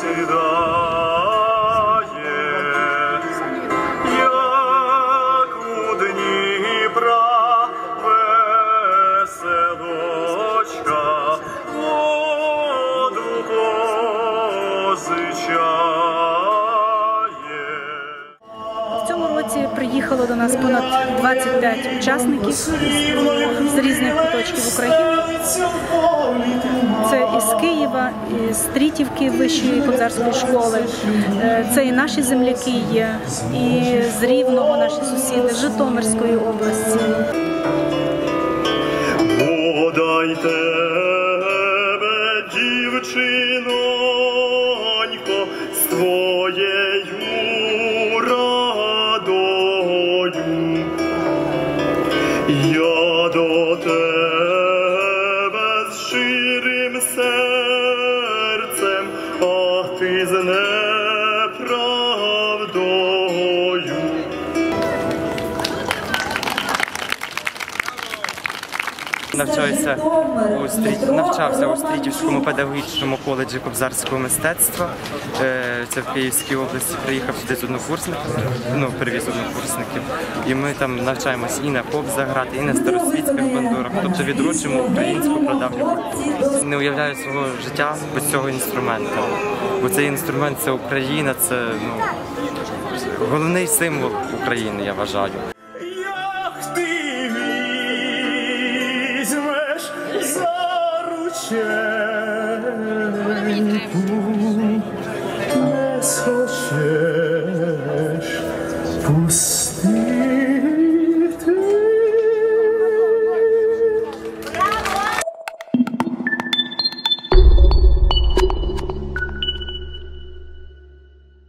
В цьому році приїхало до нас понад 25 учасників з різних куточків України. Це із Києва, із Трітівки Вищої кобзарської школи, це і наші земляки є, і з Рівного наші сусіди, з Житомирської області. Бодай тебе, дівчинонько, з твоєю радою, я до тебе з щирим серцем, а ти з неправдою. Навчався у Стрітівському педагогічному коледжі кобзарського мистецтва. Це в Київській області. Приїхав сюди з однокурсників, привіз однокурсників. І ми там навчаємось і на кобзах грати, і на старосвітських бандурах. Тобто відроджуємо українську прадавню культуру. Не уявляю свого життя без цього інструменту. Бо цей інструмент – це Україна, це головний символ України, я вважаю. Не схочеш